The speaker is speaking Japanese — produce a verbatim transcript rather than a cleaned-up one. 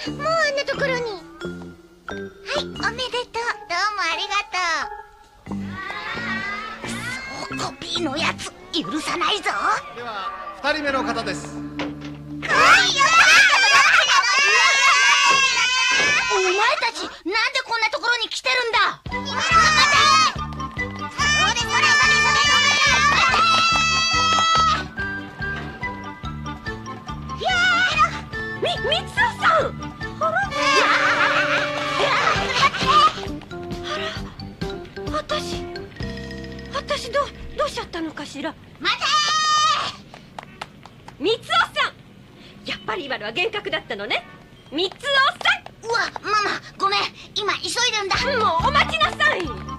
もうあんなところに。はい、おめでとう。どうもありがとう。そうコピーのやつ許さないぞ。 では二人目の方です。 はい、お前たちなんでこんなところに来てるんだ。待て。それそれそれそれみ、みつおさん。あら。あら、あたし、あたしどう、どうしちゃったのかしら。 待てみつおさん。やっぱり今のは幻覚だったのね。みつおさん。 うわ、ママ、ごめん。今急いでるんだ。 もうお待ちなさい。